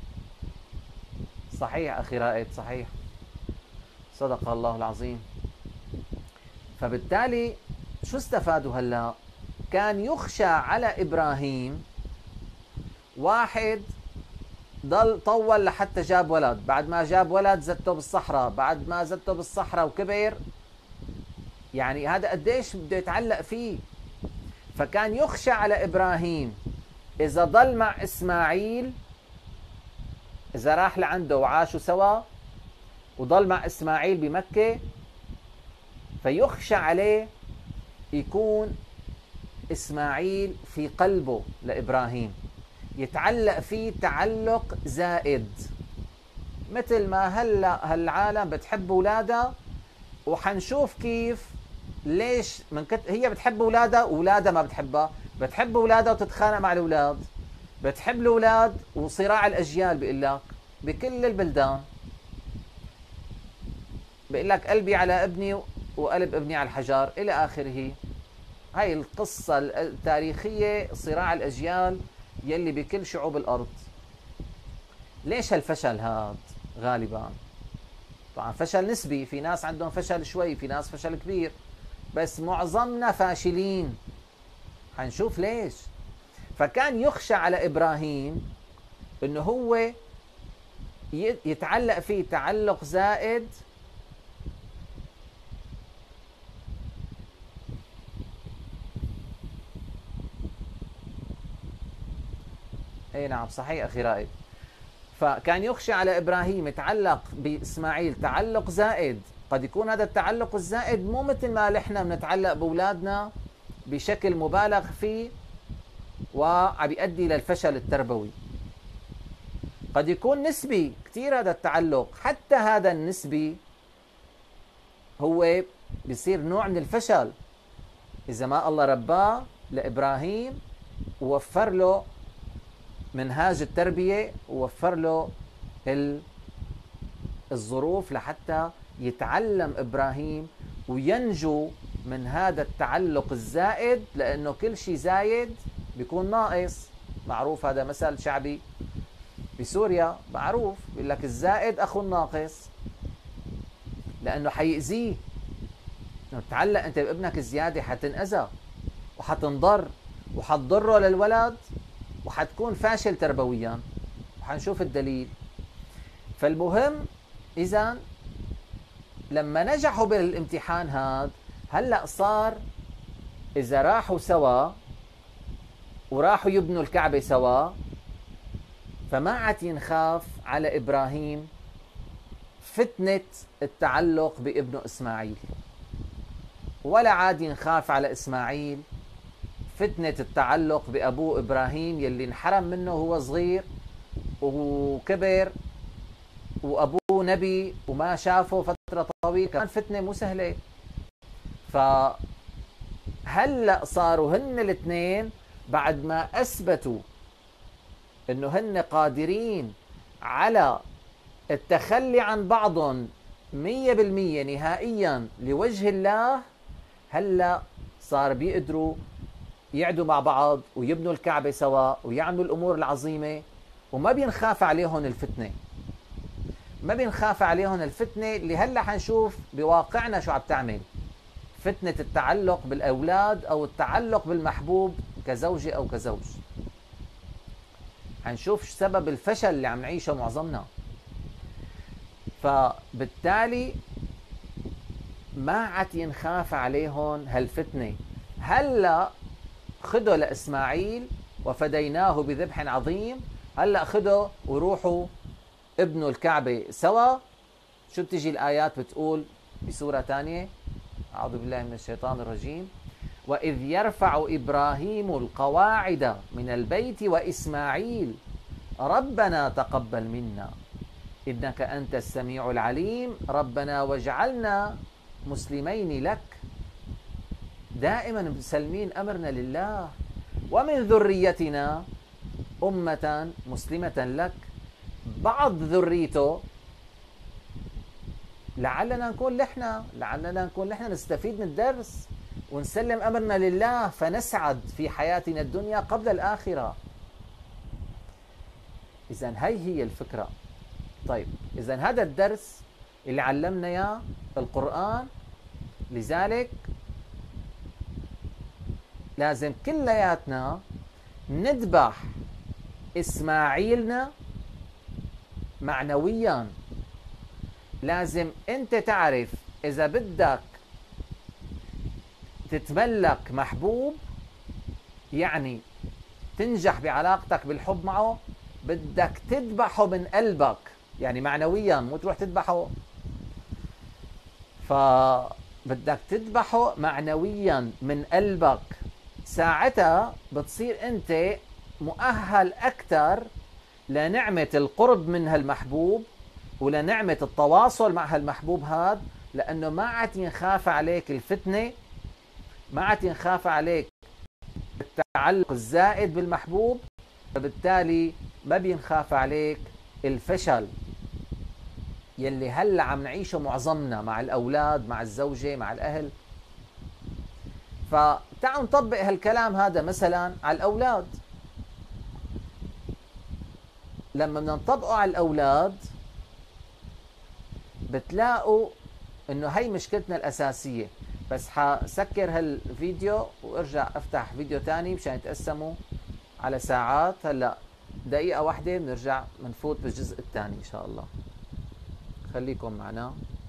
صحيح أخي رائد، صحيح، صدق الله العظيم. فبالتالي شو استفادوا هلا؟ كان يخشى على إبراهيم واحد ضل طول لحتى جاب ولد، بعد ما جاب ولد زته بالصحراء، بعد ما زته بالصحراء وكبر، يعني هذا قديش بده يتعلق فيه. فكان يخشى على إبراهيم إذا ضل مع إسماعيل، إذا راح لعنده وعاشوا سوا وضل مع إسماعيل بمكة، فيخشى عليه يكون إسماعيل في قلبه لإبراهيم، يتعلق فيه تعلق زائد، مثل ما هلا هالعالم بتحب أولادها. وحنشوف كيف ليش من كت... هي بتحب أولادها وأولادها ما بتحبها، بتحب أولادها وتتخانق مع الأولاد، بتحب الأولاد وصراع الأجيال. بيقول لك بكل البلدان بيقول لك قلبي على ابني وقلب ابني على الحجار إلى آخره. هاي القصة التاريخية، صراع الأجيال يلي بكل شعوب الأرض. ليش هالفشل هاد؟ غالبا طبعا فشل نسبي، في ناس عندهم فشل شوي، في ناس فشل كبير، بس معظمنا فاشلين. حنشوف ليش. فكان يخشى على إبراهيم إنه هو يتعلق فيه تعلق زائد اي نعم صحيح اخي رائد. فكان يخشى على ابراهيم يتعلق باسماعيل تعلق زائد، قد يكون هذا التعلق الزائد مو مثل ما نحن بنتعلق باولادنا بشكل مبالغ فيه وعم يؤدي للفشل التربوي. قد يكون نسبي كثير هذا التعلق، حتى هذا النسبي هو بيصير نوع من الفشل إذا ما الله رباه لإبراهيم ووفر له منهاج التربية ووفر له الظروف لحتى يتعلم إبراهيم وينجو من هذا التعلق الزائد، لأنه كل شيء زايد بيكون ناقص. معروف هذا مثل شعبي بسوريا معروف، بيقول لك الزائد أخو الناقص، لأنه حيأذيه. تعلق أنت بابنك الزيادة حتنأذى وحتنضر وحتضره للولد وحتكون فاشل تربويا، وحنشوف الدليل. فالمهم إذا لما نجحوا بالامتحان هذا، هلأ صار إذا راحوا سوا وراحوا يبنوا الكعبة سوا، فما عاد ينخاف على إبراهيم فتنة التعلق بابنه إسماعيل، ولا عاد ينخاف على إسماعيل فتنة التعلق بأبوه إبراهيم يلي انحرم منه وهو صغير وكبر وأبوه نبي وما شافه فترة طويلة، كان فتنة مو سهلة. فهلأ صاروا هن الاثنين بعد ما أثبتوا إنه هن قادرين على التخلي عن بعضهم مية بالمية نهائيا لوجه الله، هلأ صار بيقدروا يقعدوا مع بعض ويبنوا الكعبة سوا ويعملوا الأمور العظيمة، وما بينخاف عليهم الفتنة. ما بينخاف عليهم الفتنة اللي هلأ حنشوف بواقعنا شو عم تعمل، فتنة التعلق بالأولاد أو التعلق بالمحبوب كزوجة أو كزوج. حنشوف سبب الفشل اللي عم نعيشه معظمنا. فبالتالي ما عاد ينخاف عليهم هالفتنة. هلأ خدوا لإسماعيل وفديناه بذبح عظيم، هلأ خدوا وروحوا ابنوا الكعبة سوا. شو بتجي الآيات بتقول بسورة ثانية؟ أعوذ بالله من الشيطان الرجيم. وإذ يرفع إبراهيم القواعد من البيت وإسماعيل ربنا تقبل منا إنك أنت السميع العليم ربنا واجعلنا مسلمين لك. دائما مسلمين أمرنا لله، ومن ذريتنا أمة مسلمة لك. بعض ذريته لعلنا نكون لحنا لعلنا نكون لحنا نستفيد من الدرس ونسلم أمرنا لله فنسعد في حياتنا الدنيا قبل الآخرة. إذن هي هي الفكرة. طيب إذن هذا الدرس اللي علمنا إياه القرآن، لذلك لازم كلياتنا نذبح إسماعيلنا معنويا. لازم أنت تعرف إذا بدك تتملك محبوب، يعني تنجح بعلاقتك بالحب معه، بدك تذبحه من قلبك، يعني معنويا، مو تروح تذبحه. فبدك تذبحه معنويا من قلبك. ساعتها بتصير أنت مؤهل أكثر لنعمة القرب من هالمحبوب ولنعمة التواصل مع هالمحبوب هذا، لأنه ما عاد ينخاف عليك الفتنة، ما عاد ينخاف عليك التعلق الزائد بالمحبوب، فبالتالي ما بينخاف عليك الفشل يلي هلا عم نعيشه معظمنا مع الأولاد، مع الزوجة، مع الأهل. فتعالوا نطبق هالكلام هذا مثلا على الأولاد. لما بدنا نطبقه على الأولاد بتلاقوا إنه هي مشكلتنا الأساسية. بس حسكر هالفيديو وارجع افتح فيديو تاني مشان يتقسموا على ساعات. هلا دقيقة واحدة بنرجع بنفوت بالجزء الثاني ان شاء الله. خليكم معنا.